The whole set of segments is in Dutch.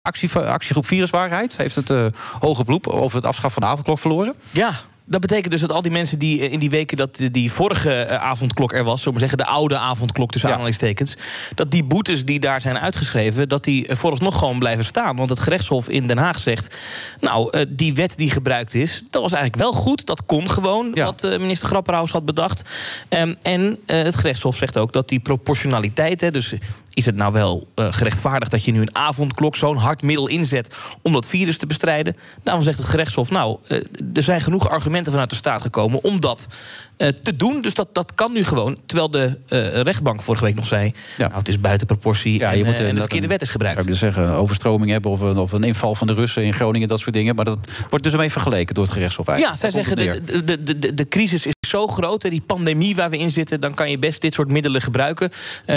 Actiegroep Viruswaarheid heeft het hoge beroep over het afschaffen van de avondklok verloren. Ja. Dat betekent dus dat al die mensen die in die weken dat die vorige avondklok er was, zullen we zeggen de oude avondklok tussen aanhalingstekens, dat die boetes die daar zijn uitgeschreven, dat die vooralsnog gewoon blijven staan. Want het gerechtshof in Den Haag zegt, nou, die wet die gebruikt is, dat was eigenlijk wel goed. Dat kon gewoon, wat minister Grapperhaus had bedacht. En het gerechtshof zegt ook dat die proportionaliteit, dus is het nou wel gerechtvaardigd dat je nu een avondklok, zo'n hard middel inzet om dat virus te bestrijden? Daarom zegt het gerechtshof, nou, er zijn genoeg argumenten vanuit de staat gekomen om dat te doen. Dus dat kan nu gewoon. Terwijl de rechtbank vorige week nog zei, nou, het is buiten proportie en de verkeerde wet is gebruikt. Zou je zeggen, overstroming hebben of een inval van de Russen in Groningen, dat soort dingen. Maar dat wordt dus ermee vergeleken door het gerechtshof eigenlijk. Ja, zij zeggen, de crisis is zo groot, die pandemie waar we in zitten, dan kan je best dit soort middelen gebruiken.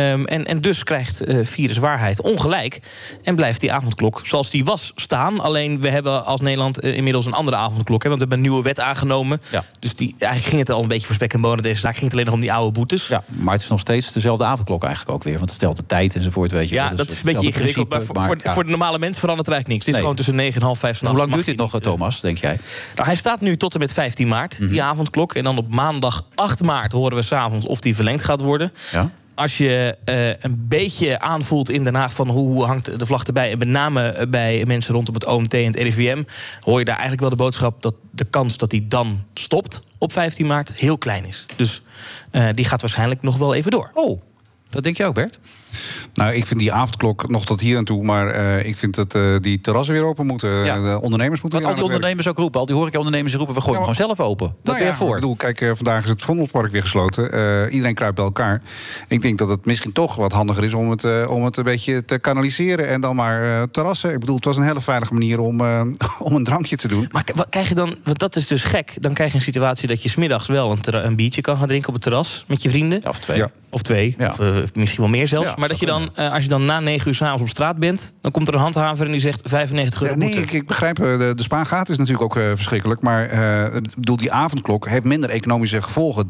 En dus krijgt Viruswaarheid ongelijk en blijft die avondklok zoals die was staan. Alleen we hebben als Nederland inmiddels een andere avondklok. Want we hebben een nieuwe wet aangenomen. Ja. Dus eigenlijk ging het al een beetje voor spek en bonen. Deze zaak ging het alleen nog om die oude boetes. Ja, maar het is nog steeds dezelfde avondklok eigenlijk ook weer. Want het stelt de tijd enzovoort, weet je. Ja, dus dat is een beetje ingewikkeld. Maar voor de normale mens verandert er eigenlijk niks. Het is gewoon tussen 9 en half 5 's nachts. Hoe lang duurt dit nog, Thomas, denk jij? Nou, hij staat nu tot en met 15 maart, die avondklok. En dan op maandag 8 maart horen we 's avonds of die verlengd gaat worden. Ja. Als je een beetje aanvoelt in Den Haag van hoe hangt de vlag erbij, en met name bij mensen rondom het OMT en het RIVM, hoor je daar eigenlijk wel de boodschap dat de kans dat die dan stopt op 15 maart heel klein is. Dus die gaat waarschijnlijk nog wel even door. Oh, dat denk je ook, Bert? Nou, ik vind die avondklok nog tot hier aan toe. Maar ik vind dat die terrassen weer open moeten. De ondernemers moeten weer aan al die ondernemers ook roepen. Al die horeca-ondernemers roepen, we gooien hem gewoon zelf open. Dat ben je voor. Ik bedoel, kijk, vandaag is het Vondelpark weer gesloten. Iedereen kruipt bij elkaar. Ik denk dat het misschien toch wat handiger is om het een beetje te kanaliseren. En dan maar terrassen. Ik bedoel, het was een hele veilige manier om een drankje te doen. Maar wat krijg je dan, want dat is dus gek. Dan krijg je een situatie dat je 's middags wel een biertje kan gaan drinken op het terras met je vrienden. Ja, of twee. Ja. Of twee, of misschien wel meer zelfs. Ja, maar dat je dan, als je dan na 9 uur 's avonds op straat bent, dan komt er een handhaver en die zegt 95 euro boete. Nee, ik begrijp, de spaargaat is natuurlijk ook verschrikkelijk. Maar ik bedoel, die avondklok heeft minder economische gevolgen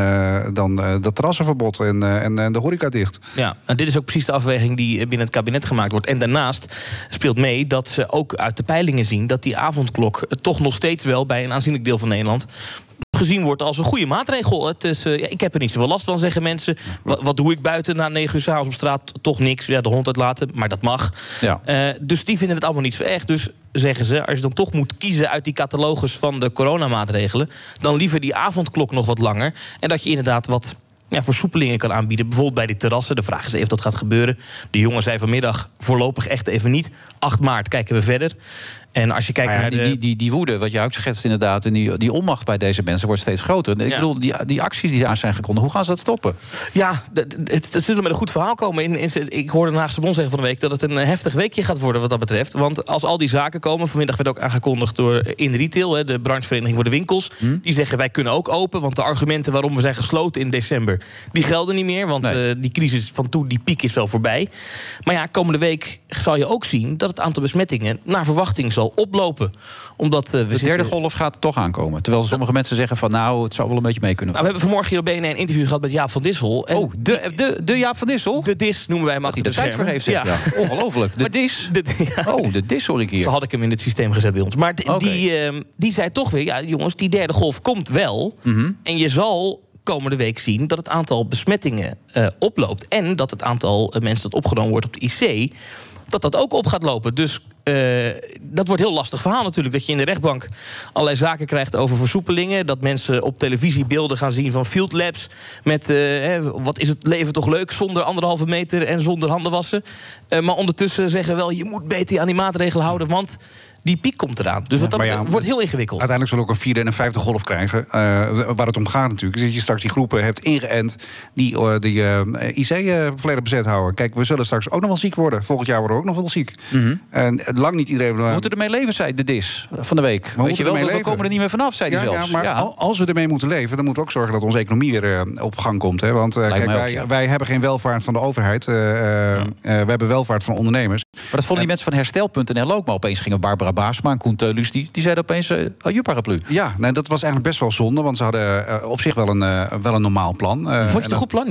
dan dat terrassenverbod en de horeca dicht. Ja, en dit is ook precies de afweging die binnen het kabinet gemaakt wordt. En daarnaast speelt mee dat ze ook uit de peilingen zien dat die avondklok toch nog steeds wel bij een aanzienlijk deel van Nederland gezien wordt als een goede maatregel. Het is, ik heb er niet zoveel last van, zeggen mensen. Wat doe ik buiten na 9 uur 's avonds op straat? Toch niks. Ja, de hond uitlaten, maar dat mag. Ja. Dus die vinden het allemaal niet zo erg. Dus zeggen ze, als je dan toch moet kiezen uit die catalogus van de coronamaatregelen, dan liever die avondklok nog wat langer. En dat je inderdaad wat versoepelingen kan aanbieden. Bijvoorbeeld bij die terrassen. De vraag is even of dat gaat gebeuren. De jongen zei vanmiddag voorlopig echt even niet. 8 maart kijken we verder. En als je kijkt naar die woede, wat je ook schetst inderdaad, en die onmacht bij deze mensen wordt steeds groter. Ik bedoel, die acties die aan zijn gekondigd, hoe gaan ze dat stoppen? Ja, het zullen met een goed verhaal komen. Ik hoorde de Haagse Bond zeggen van de week dat het een heftig weekje gaat worden wat dat betreft. Want als al die zaken komen, vanmiddag werd ook aangekondigd door In Retail, de branchevereniging voor de winkels, die zeggen wij kunnen ook open, want de argumenten waarom we zijn gesloten in december, die gelden niet meer, want die crisis van toen, die piek is wel voorbij. Maar ja, komende week zal je ook zien dat het aantal besmettingen naar verwachting zal oplopen. Omdat de derde golf gaat toch aankomen. Terwijl sommige mensen zeggen van nou, het zou wel een beetje mee kunnen. Nou, we hebben vanmorgen hier op BNN een interview gehad met Jaap van Dissel. En de Jaap van Dissel? De dis noemen wij hem achter de tijd voor heeft. Ja. Ongelooflijk. De dis. De dis hoor ik hier. Zo had ik hem in het systeem gezet bij ons. Maar die zei toch weer, ja jongens, die derde golf komt wel. En je zal komende week zien dat het aantal besmettingen oploopt. En dat het aantal mensen dat opgenomen wordt op de IC, dat ook op gaat lopen. Dus dat wordt een heel lastig verhaal natuurlijk. Dat je in de rechtbank allerlei zaken krijgt over versoepelingen. Dat mensen op televisie beelden gaan zien van field labs met wat is het leven toch leuk zonder 1,5 meter en zonder handen wassen. Maar ondertussen zeggen wel, je moet beter aan die maatregelen houden, want die piek komt eraan. Dus wat dat wordt heel ingewikkeld. Uiteindelijk zullen we ook een 4e en een 5e golf krijgen. Waar het om gaat natuurlijk, is dat je straks die groepen hebt ingeënt die IC volledig bezet houden. Kijk, we zullen straks ook nog wel ziek worden. Volgend jaar worden we ook nog wel ziek. En lang niet iedereen. We moeten ermee leven, zei de dis van de week. Weet je wel, we komen er niet meer vanaf, zei hij zelfs. Maar als we ermee moeten leven, dan moeten we ook zorgen dat onze economie weer op gang komt. Hè? Want kijk, wij hebben geen welvaart van de overheid. We hebben welvaart van ondernemers. Maar dat vonden die mensen van Herstel.nl ook. Maar opeens gingen Barbara Baarsma en Koen Teulus, die zeiden opeens je paraplu. Ja, nee, dat was eigenlijk best wel zonde. Want ze hadden op zich wel een normaal plan. Vond je het een goed plan, ja?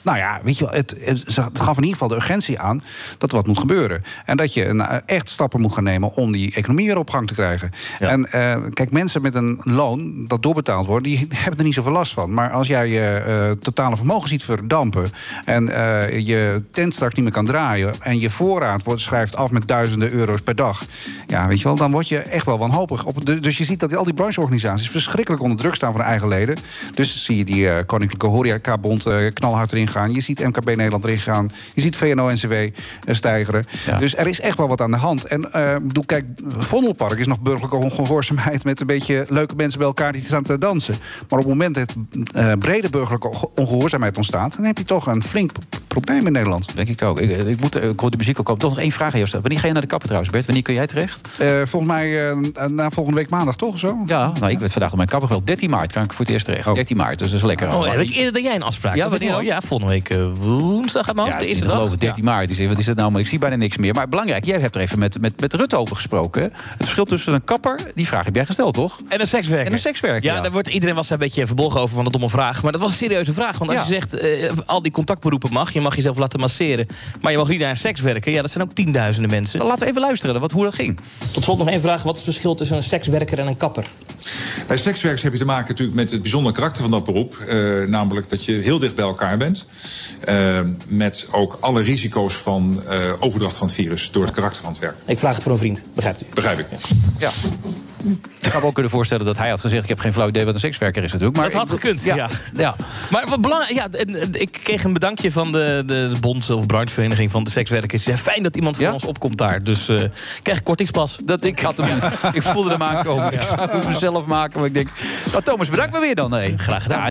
Nou ja, weet je wel, het gaf in ieder geval de urgentie aan dat er wat moet gebeuren. En dat je echt stappen moet gaan nemen om die economie weer op gang te krijgen. Ja. En kijk, mensen met een loon dat doorbetaald wordt, die hebben er niet zoveel last van. Maar als jij je totale vermogen ziet verdampen en je tent straks niet meer kan draaien en je voorraad schrijft af met duizenden euro's per dag, ja, weet je wel, dan word je echt wel wanhopig. Dus je ziet dat al die brancheorganisaties verschrikkelijk onder druk staan van hun eigen leden. Dus zie je die Koninklijke Horecabond knalhard erin gaan. Je ziet MKB Nederland erin gaan. Je ziet VNO-NCW stijgeren. Ja. Dus er is echt wel wat aan de hand. En kijk, Vondelpark is nog burgerlijke ongehoorzaamheid met een beetje leuke mensen bij elkaar die staan te dansen. Maar op het moment dat brede burgerlijke ongehoorzaamheid ontstaat, dan heb je toch een flink probleem in Nederland. Denk ik ook. Ik hoor de muziek ook op. Toch nog één vraag aan jou stellen. Wanneer ga je naar de kapper trouwens, Bert? Wanneer kun jij terecht? Volgens mij na volgende week maandag, toch? Zo? Ja, nou, ik werd vandaag op mijn kapper wel. 13 maart kan ik voor het eerst terecht. 13 maart, dus dat is lekker. Heb ik eerder dan jij een afspraak? Ja, wanneer? Ja, volgende week woensdag gaat de eerste dag. Geloof 13 maart. Wat is dat nou? Maar ik zie bijna niks meer. Maar belangrijk, jij hebt er even met Rutte over gesproken. Het verschil tussen een kapper, die vraag heb jij gesteld, toch? En een sekswerker. Ja, daar iedereen was daar een beetje verbolgen over van de domme vraag. Maar dat was een serieuze vraag. Want als je zegt, al die contactberoepen je mag jezelf laten masseren, maar je mag niet naar een sekswerker. Ja, dat zijn ook tienduizenden mensen. Dan laten we even luisteren hoe dat ging. Tot slot nog één vraag. Wat is het verschil tussen een sekswerker en een kapper? Bij sekswerkers heb je te maken natuurlijk met het bijzondere karakter van dat beroep. Namelijk dat je heel dicht bij elkaar bent. Met ook alle risico's van overdracht van het virus door het karakter van het werk. Ik vraag het voor een vriend, begrijpt u? Begrijp ik. Ja. Ik kan me ook kunnen voorstellen dat hij had gezegd, ik heb geen flauw idee wat een sekswerker is natuurlijk. Maar dat had gekund, ja. Maar wat belangrijk, ik kreeg een bedankje van de bond of branchevereniging van de sekswerkers. Ja, fijn dat iemand van ons opkomt daar. Dus krijg ik kortingspas. Ik voelde hem aankomen. Ik zou het mezelf maken, maar ik denk, Thomas, bedankt me weer dan. Nee. Graag gedaan.